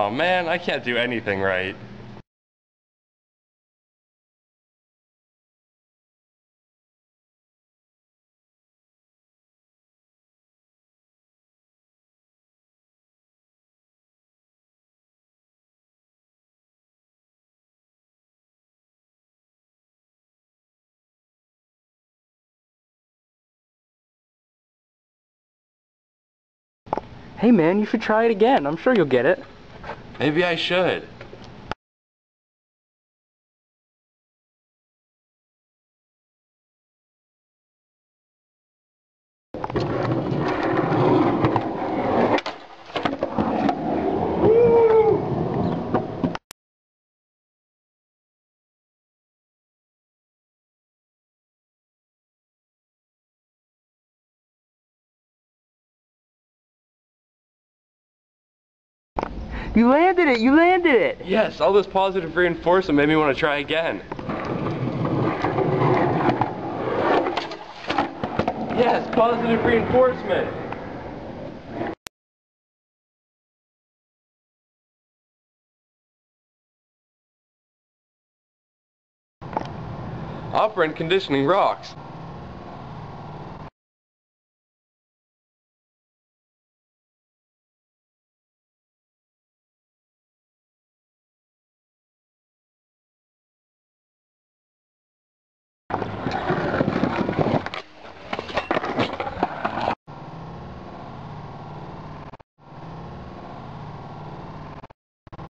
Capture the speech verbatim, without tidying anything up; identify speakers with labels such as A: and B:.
A: Aw, man, I can't do anything right.
B: Hey man, you should try it again. I'm sure you'll get it.
A: Maybe I should.
B: You landed it! You landed it!
A: Yes, all this positive reinforcement made me want to try again. Yes, positive reinforcement. Operant conditioning rocks.